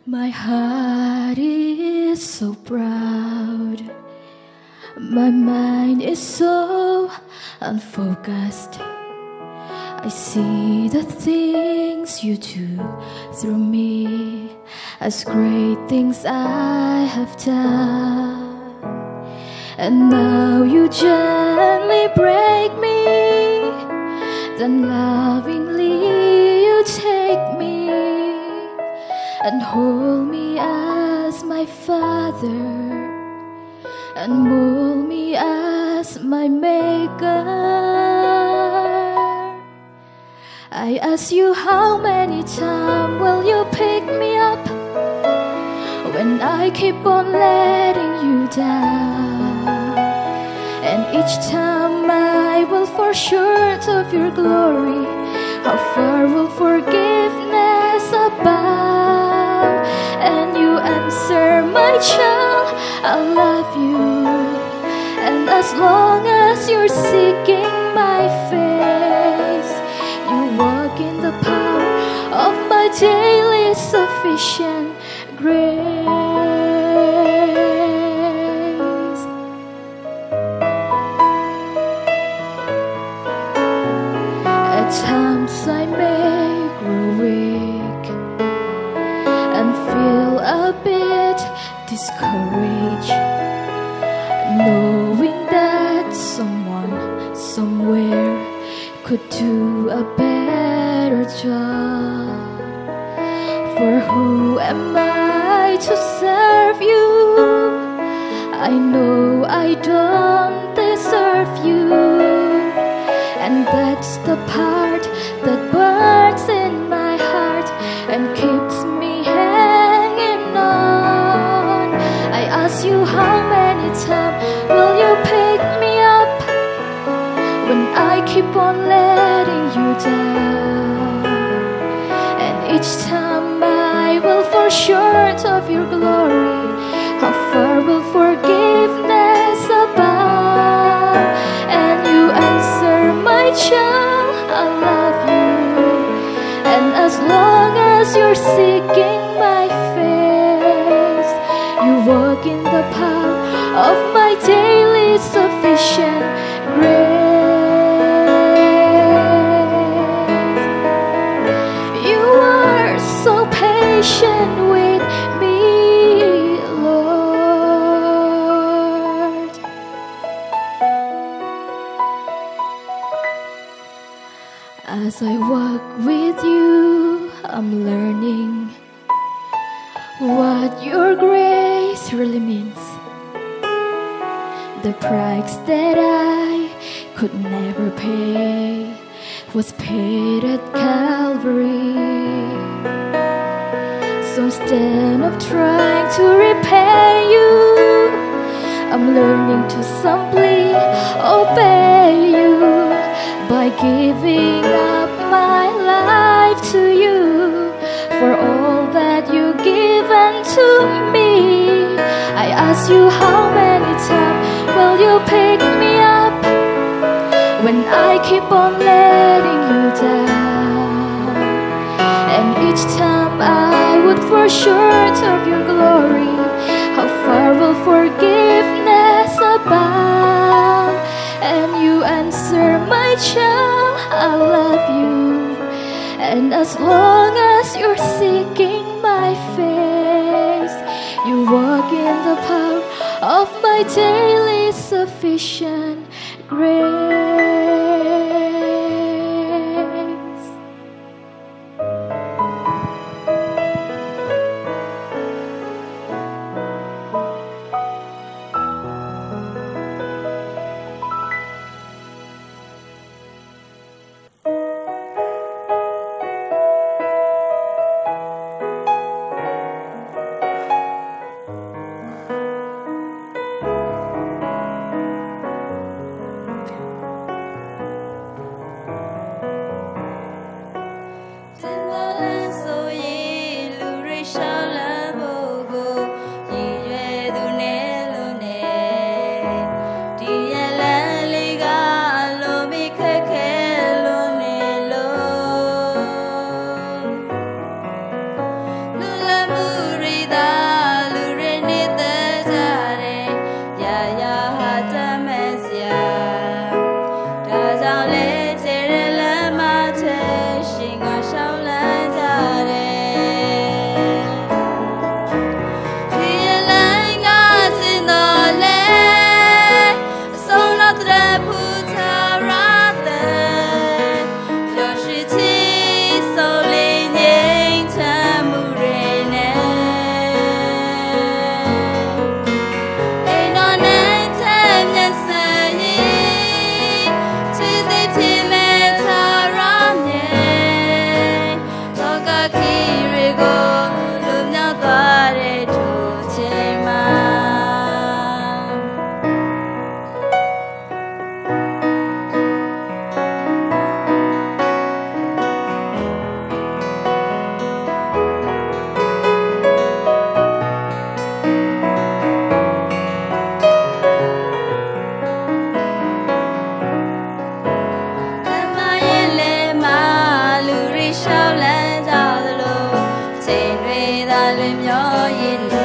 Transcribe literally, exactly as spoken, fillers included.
My heart is so proud. My mind is so unfocused. I see the things you do through me as great things I have done. And now you gently break me, then lovingly you take me and hold me as my Father and mold me as my Maker. I ask you, how many times will you pick me up when I keep on letting you down? And each time I will fall short of your glory. How far will forgiveness abound? And you answer, my child, I love you. And as long as you're seeking my face, you walk in the power of my daily sufficient grace. At times I may grow weak and feel a bit discouraged, knowing that someone somewhere could do a better job. For who am I to serve you? I know I don't deserve you, and that's the part that burns in my heart and keeps me hanging on. I ask you, how many times will you pick me up when I keep on letting you down? And each time I will fall short of your glory. How far will forgiveness abound? And you answer, my child, I love you. And as long as you're seeking my face, you walk in the power of my daily sufficient grace. You are so patient with me, Lord. As I walk with you, I'm learning what your grace really means. The price that I could never pay was paid at Calvary. So instead of trying to repay you, I'm learning to simply obey you by giving up my life to you for all that you've given to me. I ask you, how many times will you pick me up when I keep on letting you down? And each time I would fall short of your glory. How far will forgiveness abound? And you answer, my child, I love you. And as long as you're seeking my face, you walk in the power of my daily sufficient grace. ချိန်တွေသာလွင်မျောရင်